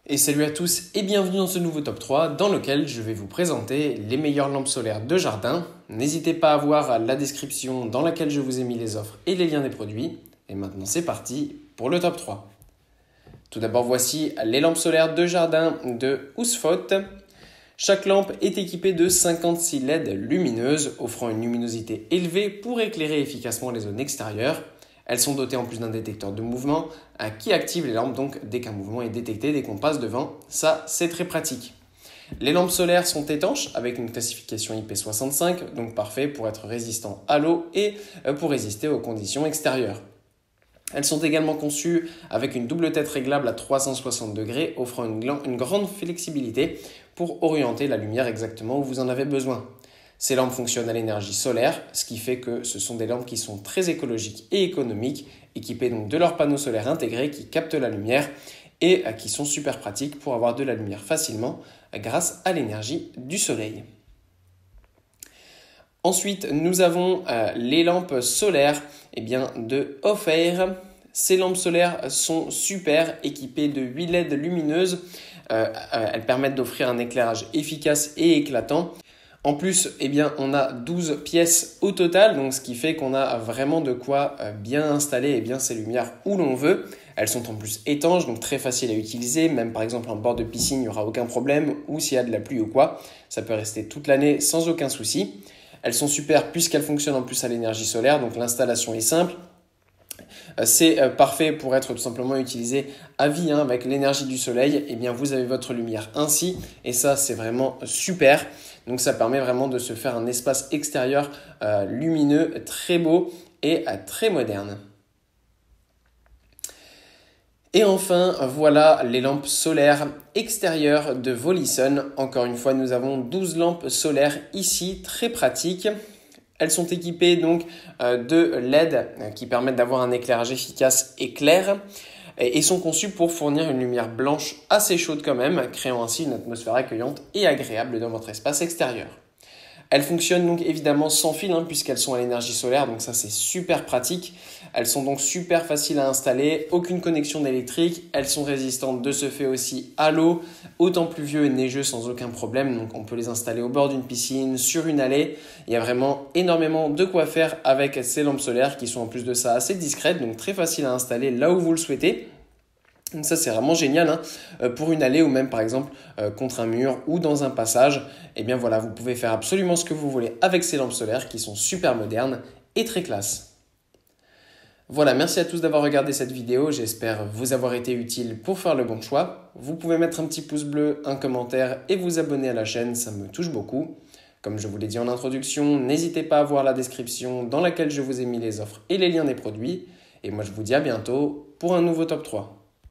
Et salut à tous et bienvenue dans ce nouveau top 3 dans lequel je vais vous présenter les meilleures lampes solaires de jardin. N'hésitez pas à voir la description dans laquelle je vous ai mis les offres et les liens des produits. Et maintenant c'est parti pour le top 3. Tout d'abord voici les lampes solaires de jardin de Housefot. Chaque lampe est équipée de 56 LED lumineuses offrant une luminosité élevée pour éclairer efficacement les zones extérieures. Elles sont dotées en plus d'un détecteur de mouvement qui active les lampes donc dès qu'un mouvement est détecté, dès qu'on passe devant. Ça, c'est très pratique. Les lampes solaires sont étanches avec une classification IP65, donc parfait pour être résistant à l'eau et pour résister aux conditions extérieures. Elles sont également conçues avec une double tête réglable à 360 degrés, offrant une grande flexibilité pour orienter la lumière exactement où vous en avez besoin. Ces lampes fonctionnent à l'énergie solaire, ce qui fait que ce sont des lampes qui sont très écologiques et économiques, équipées donc de leurs panneaux solaires intégrés qui captent la lumière et qui sont super pratiques pour avoir de la lumière facilement grâce à l'énergie du soleil. Ensuite, nous avons les lampes solaires de Off-Air. Ces lampes solaires sont super équipées de 8 LED lumineuses. Elles permettent d'offrir un éclairage efficace et éclatant. En plus, on a 12 pièces au total, donc ce qui fait qu'on a vraiment de quoi bien installer ces lumières où l'on veut. Elles sont en plus étanches, donc très faciles à utiliser. Même par exemple en bord de piscine, il n'y aura aucun problème. Ou s'il y a de la pluie ou quoi, ça peut rester toute l'année sans aucun souci. Elles sont super puisqu'elles fonctionnent en plus à l'énergie solaire, donc l'installation est simple. C'est parfait pour être tout simplement utilisé à vie avec l'énergie du soleil. Vous avez votre lumière ainsi et ça c'est vraiment super. Donc ça permet vraiment de se faire un espace extérieur lumineux, très beau et très moderne. Et enfin, voilà les lampes solaires extérieures de Volison. Encore une fois, nous avons 12 lampes solaires ici, très pratiques. Elles sont équipées donc de LED qui permettent d'avoir un éclairage efficace et clair et sont conçues pour fournir une lumière blanche assez chaude quand même, créant ainsi une atmosphère accueillante et agréable dans votre espace extérieur. Elles fonctionnent donc évidemment sans fil puisqu'elles sont à l'énergie solaire, donc ça c'est super pratique. Elles sont donc super faciles à installer, aucune connexion électrique. Elles sont résistantes de ce fait aussi à l'eau, au temps pluvieux et neigeux sans aucun problème. Donc on peut les installer au bord d'une piscine, sur une allée. Il y a vraiment énormément de quoi faire avec ces lampes solaires qui sont en plus de ça assez discrètes, donc très faciles à installer là où vous le souhaitez. Donc ça c'est vraiment génial pour une allée ou même par exemple contre un mur ou dans un passage. Vous pouvez faire absolument ce que vous voulez avec ces lampes solaires qui sont super modernes et très classe. Voilà, merci à tous d'avoir regardé cette vidéo, j'espère vous avoir été utile pour faire le bon choix. Vous pouvez mettre un petit pouce bleu, un commentaire et vous abonner à la chaîne, ça me touche beaucoup. Comme je vous l'ai dit en introduction, n'hésitez pas à voir la description dans laquelle je vous ai mis les offres et les liens des produits. Et moi je vous dis à bientôt pour un nouveau top 3.